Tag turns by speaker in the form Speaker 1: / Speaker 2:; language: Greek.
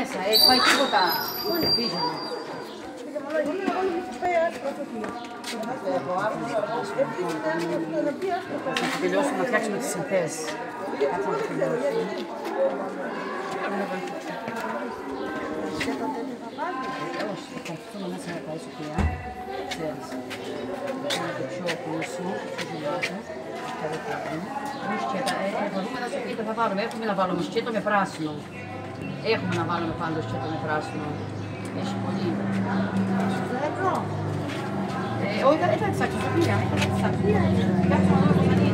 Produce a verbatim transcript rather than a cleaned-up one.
Speaker 1: μέσα, έχει πάει τίποτα. Πήγαινε. Θα τελειώσουμε να φτιάξουμε τις συνθέσεις. Κάτσε να το τελειώσουμε. Όχι, θα καθιστούμε μέσα να πάει σοφία. Ξέρεις. Είναι το πιο πούσο, πιο γελιάζω. Θα το κάνουμε. Μπορούμε να σκέτο θα βάλουμε. Έχουμε να βάλουμε σκέτο με πράσινο. Έχουμε να βάλουμε πάντως σκέτο με πράσινο. Έχει πολύ. Ε, όχι, δεν θα τσάξει, Σοφία. Κάτσε να δω πώς θα γίνει.